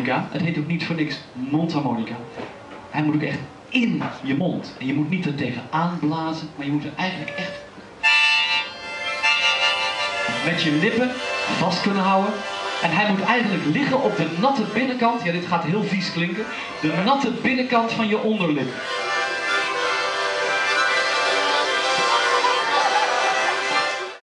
mondharmonica. Het heet ook niet voor niks mondharmonica. Hij moet ook echt in je mond. En je moet niet er tegenaan blazen, maar je moet er eigenlijk echt met je lippen vast kunnen houden. En hij moet eigenlijk liggen op de natte binnenkant, ja dit gaat heel vies klinken, de natte binnenkant van je onderlip.